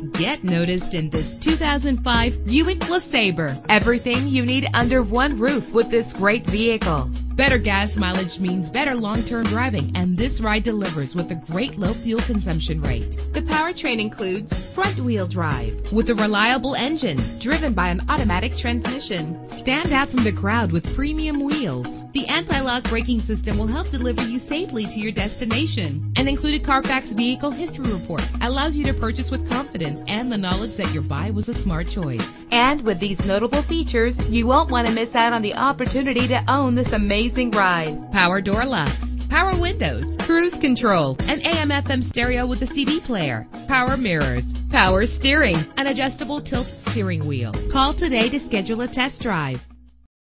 Get noticed in this 2005 Buick LeSabre. Everything you need under one roof with this great vehicle. Better gas mileage means better long-term driving, and this ride delivers with a great low fuel consumption rate. The powertrain includes front-wheel drive with a reliable engine driven by an automatic transmission. Stand out from the crowd with premium wheels. The anti-lock braking system will help deliver you safely to your destination. An included Carfax Vehicle History Report allows you to purchase with confidence and the knowledge that your buy was a smart choice. And with these notable features, you won't want to miss out on the opportunity to own this amazing ride. Power door locks, power windows, cruise control, an AM/FM stereo with a CD player, power mirrors, power steering, an adjustable tilt steering wheel. Call today to schedule a test drive.